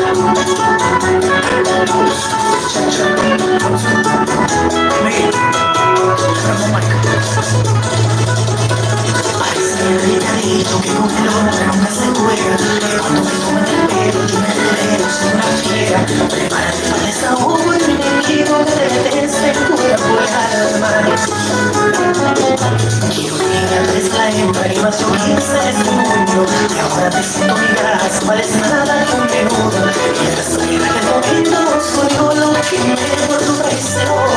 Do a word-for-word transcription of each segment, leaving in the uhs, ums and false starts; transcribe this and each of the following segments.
Que con el hombre nunca se juega, que cuando me toman el pelo yo me revelo, soy una fiera. Prepárate para el desahogo y un enemigo que te deteste cuerpo y alma. Quiero que entres la hembra y más yo quince de este mundo, y ahora te siento mirar, no vales nada de un menudo. Y el resto que en aquel momento soy yo lo que me por tu traición.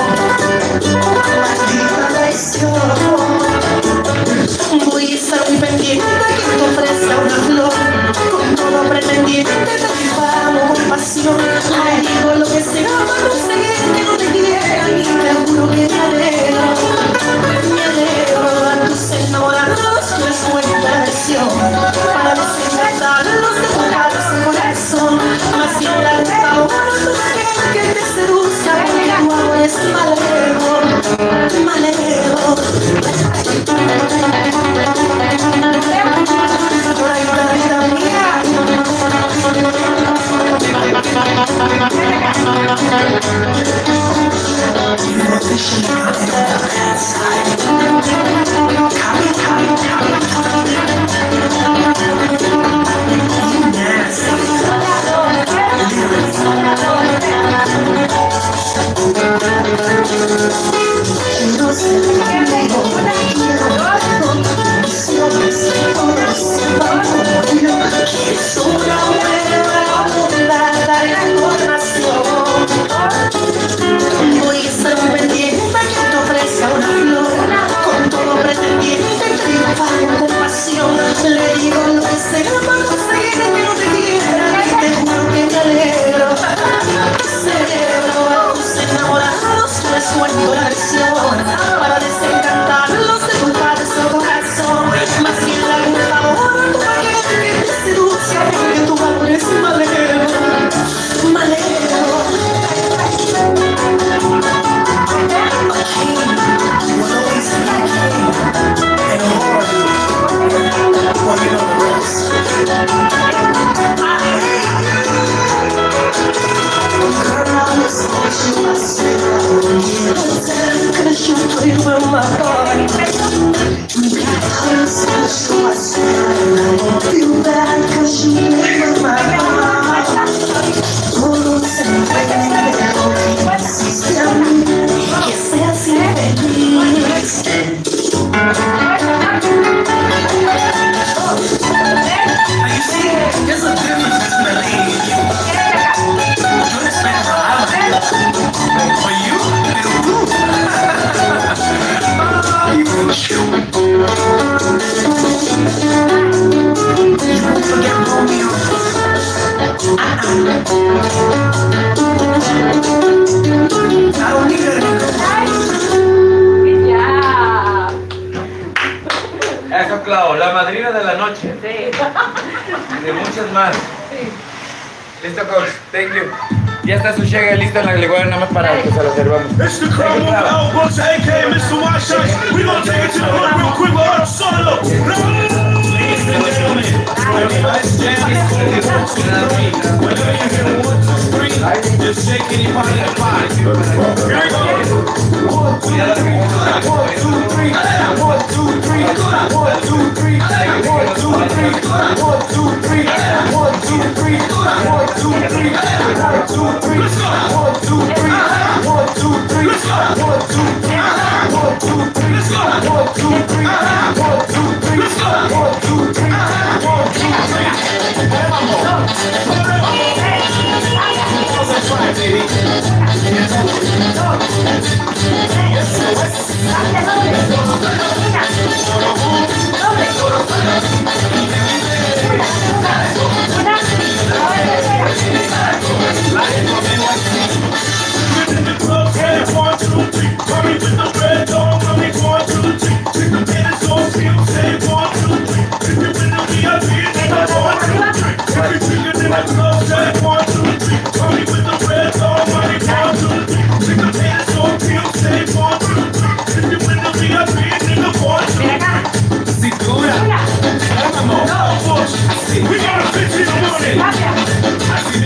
Maldita traición. Voy a estar muy pendiente que te ofrezca una flor, con todo pretendiente te tribamos con pasión. Te digo lo que sea para conseguir que no te quieran y te juro que me alegro, me alegro a tus enamorados les cuenta la lección para desencantarlos de tu falso corazón. Mas no la deja ahora que te seduzca porque tu amor es malero, malero. Eso, Clau, la madrina de la noche. Sí. De muchas más. Sí. Listo, coach. Thank you. Ya está su cheque lista en la gliguera, nada más para que se lo servamos. It's the crowd with L Bucks, A K A Mister White Shirts. We gonna take it to the hood real quick with our solo. Ladies and gentlemen, let's jam this to the hook. Whenever you hear the one, two, three, just shake any part of that body. Here we go. One, two, three, one, two, three, one, two, three, one, two, three, one, two, three, one, two, three, one, two, three, one, two, three, one, two, three, one, two, three, one, two, three, one, two, three, one, two, three, one, two, three, one, two, three, one, two, three, one, two, three. One, two, three, mommy with the red dog, mommy, one, two, three, take the minutes on field, say one, two, three, if you win the V I P, nigga, one, two, three, every trigger in the club, say one, two, three, mommy with the red dog, mommy, one, two, three, take the minutes on field, say one, two, three, if you win the V I P, nigga, one, two, three. Segura, vamos, push, we got a fifteen minutes, I see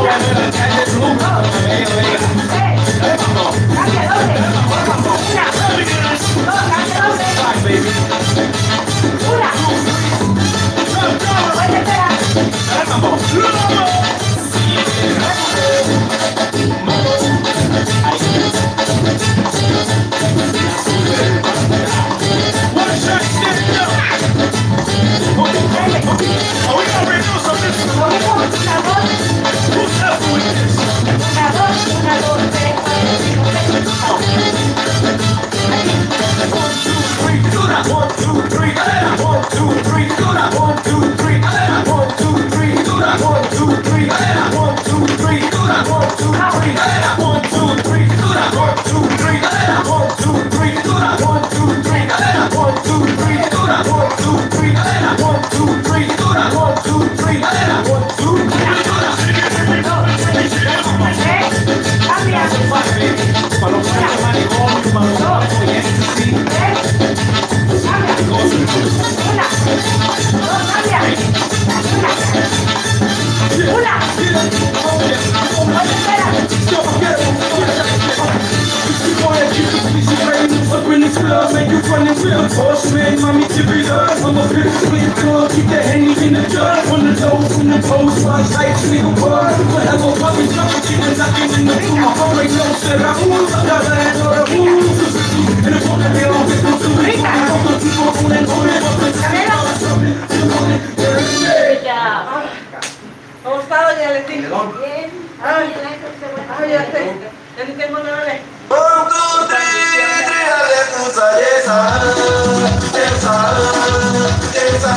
¿Cómo está, doña Leticia? Bien. Ay, ay, ya te, ya ni tengo nada de... One, two, three, three, aleluya, esa, esa, esa.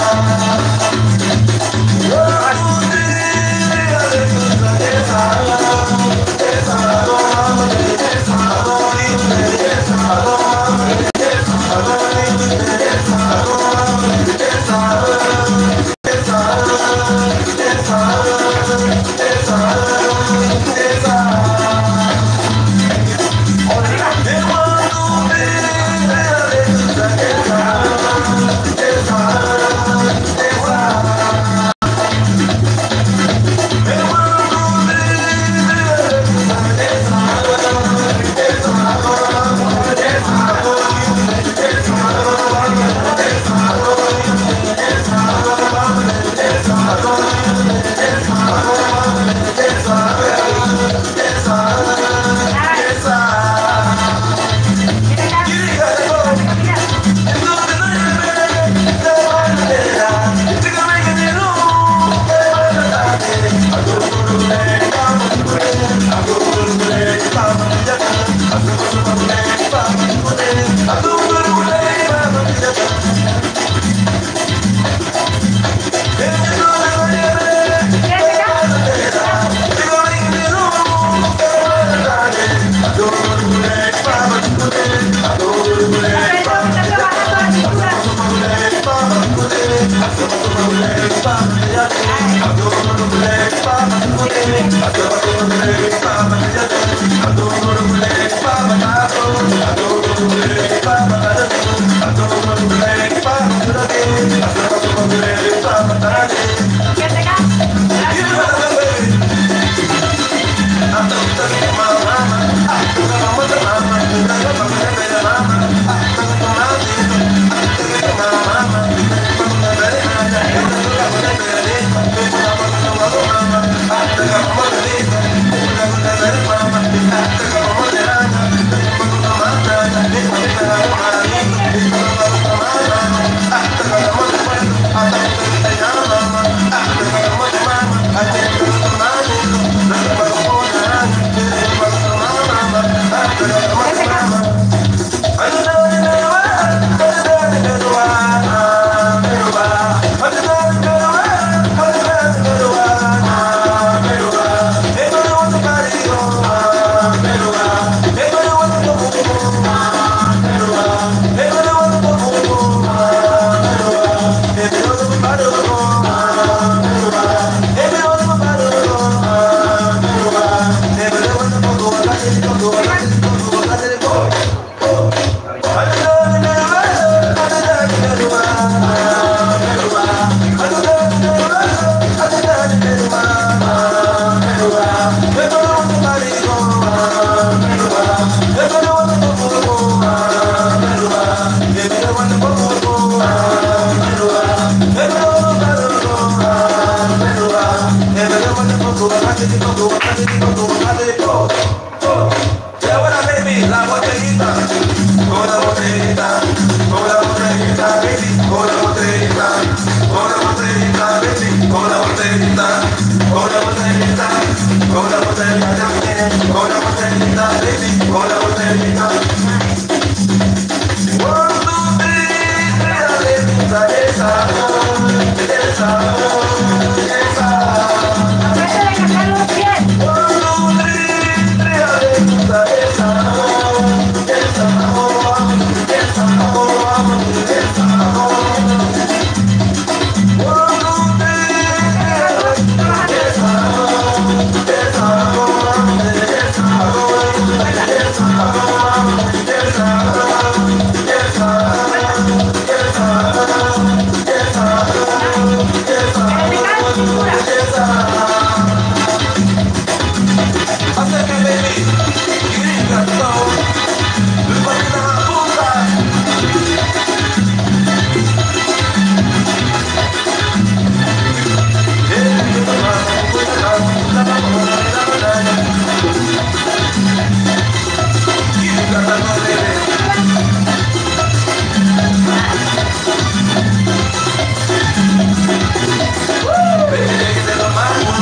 One, two, three, three, aleluya, esa, esa, esa, Mama,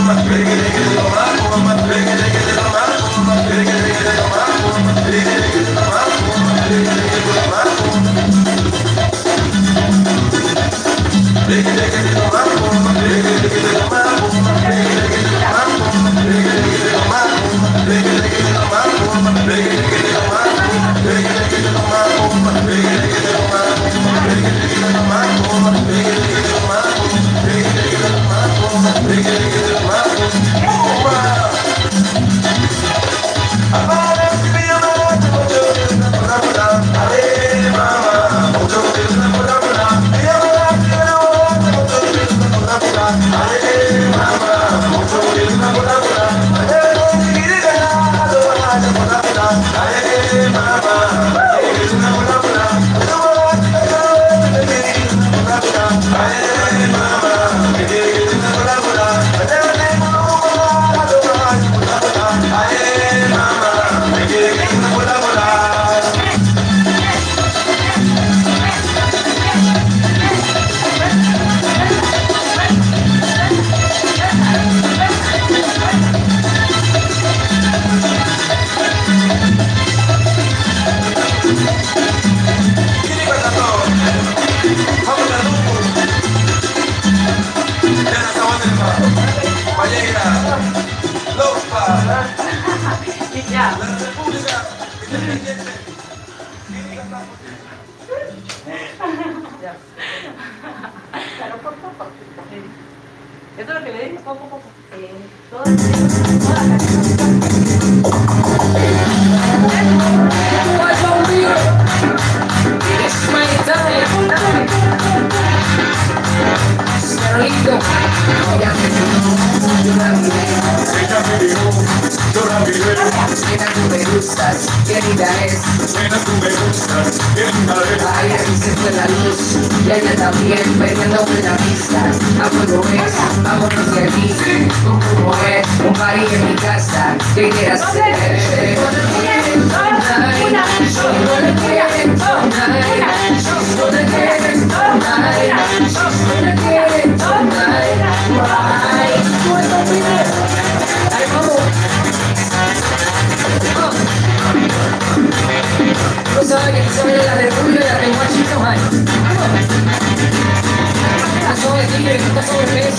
Esto es lo que le digo, poco, poco. Eh, todo tú me gustas, qué linda es. Nena, tú me gustas, qué linda es. Ay, aquí se fue la luz, y ella también, perdiéndome la vista. Vámonos, es, vámonos de aquí. Como es, un party en mi casa, ¿qué quieras hacer? She's gonna get it tonight. She's gonna get it tonight. She's gonna get it tonight. She's gonna get it tonight. Right. Ay, vamos. No sabe que se ve la de Julio y la de Guachito, man. Estas son de tigre, estas son de pez.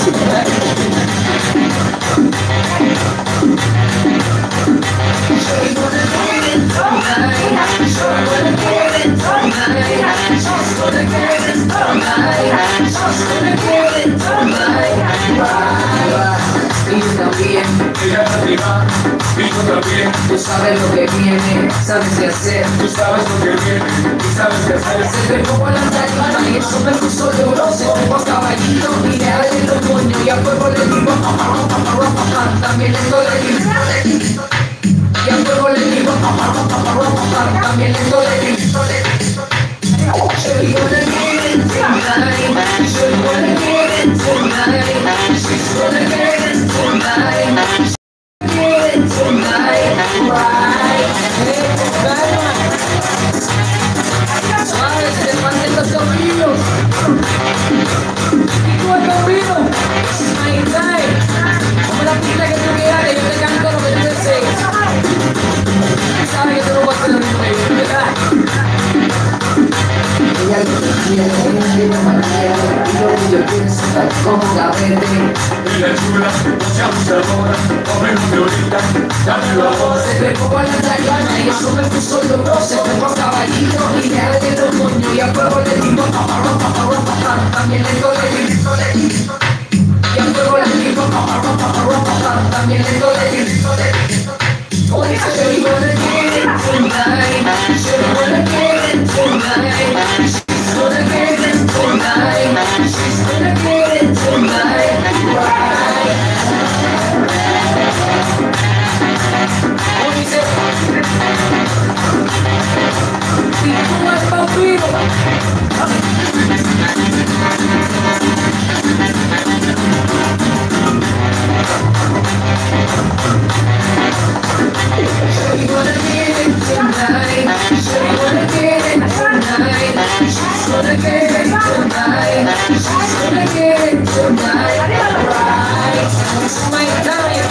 She's gonna get it tonight. She's gonna get it tonight. She's gonna get it tonight. She's gonna get it tonight. Y tú también, Ella también va, y tú también. tú sabes lo que viene, sabes qué hacer. Tú sabes lo que viene, y sabes qué hacer. Se ve como la tarima y eso me puso de oro. Se tuvo a caballito y le hace el otoño. Y a fuego le digo papá, papá, papá, también le doy el y a fuego le digo papá, papá, papá, también le doy el She's gonna get it tonight. She's gonna get it tonight. She's gonna get it tonight. Get it tonight. Right. Hey, calma. Suave, se levanten los tobillos. Y tú el tobillo. This is my time. Como la pista que tú quieras, que yo te canto lo que tú desees. Sabes que tú no vas a hacer lo mismo que yo, ¿verdad? Ella lo que quiere es de una manera y lo que yo pienso es como caberte. Ella es chula, no sea abusadora, hombre no te ahorita, dámelo ahora. Se ve como la tarima y eso me puso loco. Se fue por caballito y le hace el otoño. Y a fuego le digo papá, papá, papá, también le doy el y a fuego le digo papá, papá, papá, también le doy el She's gonna get it tonight. She's gonna get it tonight. She's gonna get it tonight. She's gonna get it tonight. Right. ¿Cómo dice? Y tú eres vampiro. She's gonna get my time.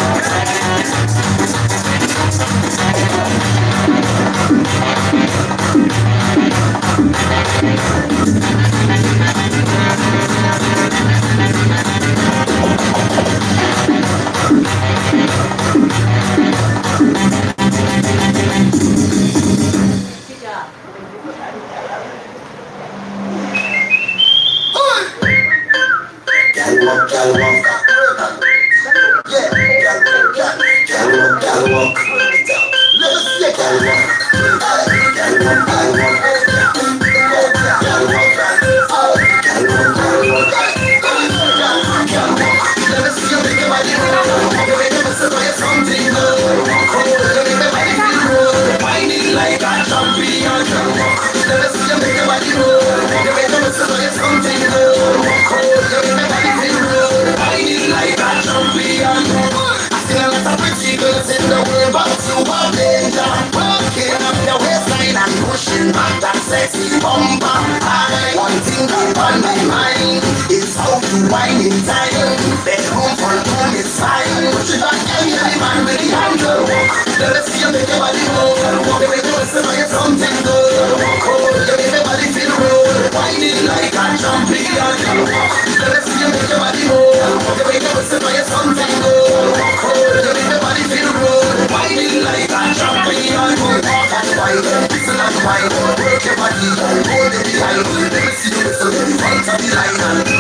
Sexy bumper, I one thing on my mind is how to wine in time. Bedroom for room is fine. Put it back and you're the man with the handle. Let us see you make your body roll. Walk away to us and it's something good. Cold, you make your body feel roll. Whining like a champion. Let us see you make your body roll. Walk away to us and it's something good. Cold, you make your body feel roll. Whining like a champion. Walk and wine, listen and wine. Work your body, hold it behind. Let me see you whistle in front of the line.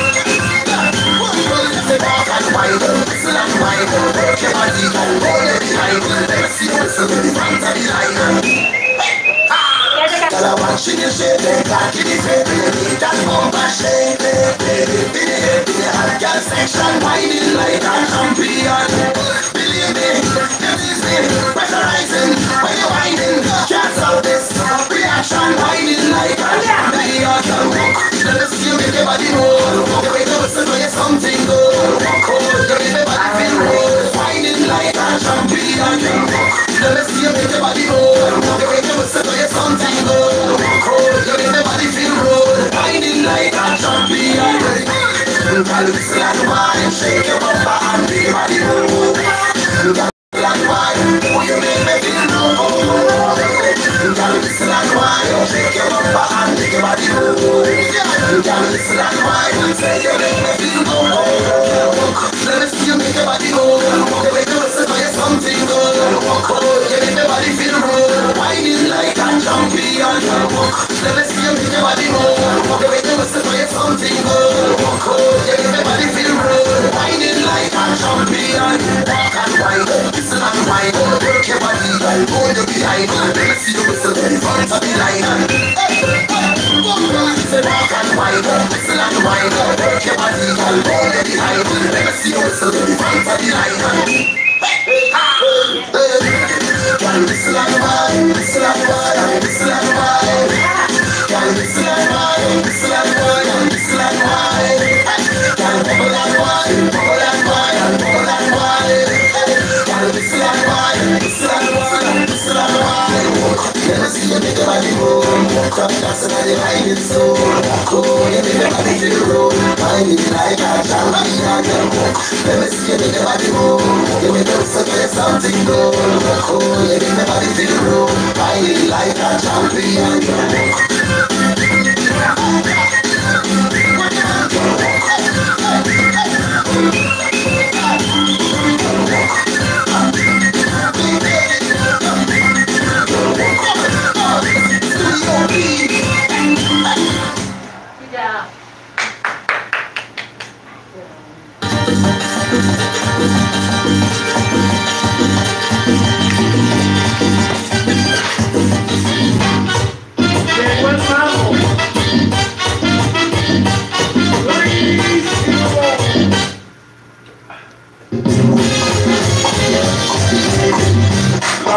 Walk and wine, listen and wine. Work your body, hold it behind. Let me see you whistle in front of the line. Girl, I want you to shake it, cock it, baby. You need that bumper shake, baby. In the hot girl section, whining like a champion. Believe me, you tease me, pressurizing when you're whining. Can't stop this reaction, whining like a champion. Let us see you make your body roll. Walk away to listen to you something good. Cold, you make your body feel roll. Whining like a champion. Let us see you make your body roll. Walk away to listen to you something good. Cold, you make your body feel roll. Whining like a champion. Girl, listen and wine, shake your bumper and be body roll. Girl, and wine, oh you make me feel roll. Girl, listen and wine, shake your bumper and be body roll. Girl, listen and wine, say you make me feel roll. Let me see you make your body roll. Walk away to listen to you something good. Cold, you make your body feel roll. Whining like a champion. Let me see you make your body roll. Walk away to listen to you something good. Cold, you make your body feel roll. Whining like a champion. Walk and wine, listen and wine. Work your body, hold you behind. Let me see you whistle in front of the line. Say walk and wine, listen and wine. Work your body, hold you behind. Let me see you whistle in front of the line. Girl, listen and wine, listen and wine, listen and wine. Girl, listen and wine, listen and wine, listen and wine. Girl, bubble and wine, bubble and wine, bubble and wine. Girl, listen and wine, listen and wine, listen and wine. Let me see you make your body roll. Come dancing on the line, it's so cool. You make your body feel roll. Whining like a champion. Let me see you make your body roll. You make your whistle play something good. Cool, you make your body feel roll. Whining like a champion. Yeah. Llegó el mago.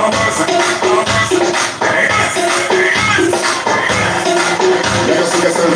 Buenísimo.